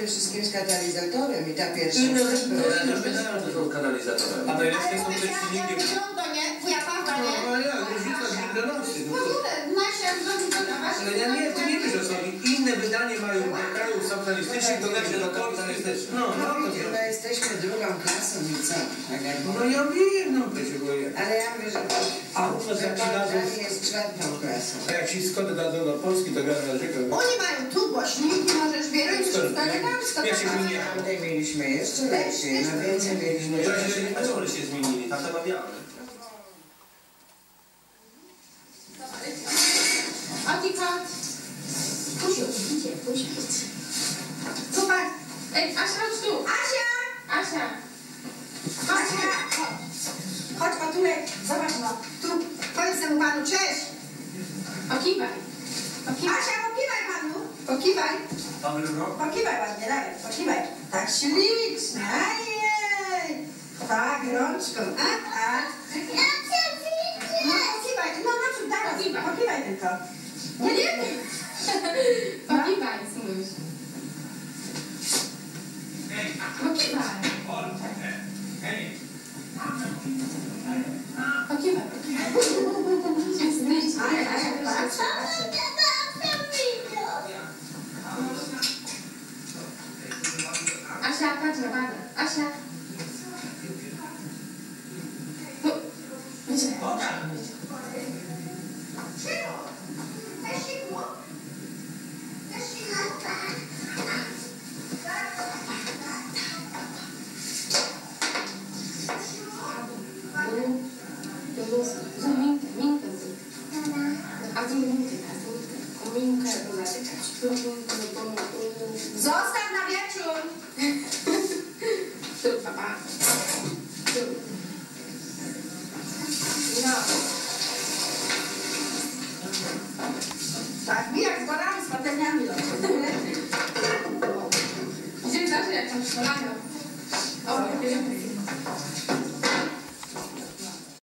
przede wszystkim z katalizatorem i ta pierwsza No, też była. ja już wiedziałem, że są kanalizatorem. A najlepsze są te silniki. nie? Wuja Pawła, nie? No, ale ja, różnica z Wielkanocy. W ogóle, Nasia zrobi to na was. Ale ja nie, ty nie wiesz o sobie. Inne wydanie mają do krajów socjalistycznych, to lepsze do kapitalistycznych. No, No widzisz, no jesteśmy drugą klasą i co? Tak jak... no ja wiem, no przecież. Ale ja mówię, że A u nas jak ci dadzą... jest czwartą klasą. A jak ci Skody dadzą do Polski, to gara na rzekę. Oni mają tu głośniki, możesz wierzyć, że to elegancko. Ja się nie Tutaj mieliśmy jeszcze lepiej, no więcej mieliśmy. A co one się zmienili? Tam zamawiamy. Otikot. Pusiu, idzie, Pusiu. Super. Ej, Asia, chodź tu. Asia! Asia. Asia! Chodź, Patulek, zobacz no. Tu, powiedz temu panu cześć. Pokiwaj. Pokiwaj. Asia, pokiwaj panu. Pokiwaj. Pokiwaj ładnie, dawaj, pokiwaj. Tak ślicznie, ajej. Tak, rączką, a. No, pokiwaj, no naprzód, dawaj, pokiwaj tylko. Nie. Pokiwaj, Smuś. Pokiwaj. Pokiwaj. Asia, patrz na babę. Asia. No, wiecie. Zostaw na wieczór. Tu, papa. Tu. No. Tak, mi jak z gorami, z patelniami. Idziemy dalej, jak tam szkolano. O, bierzemy.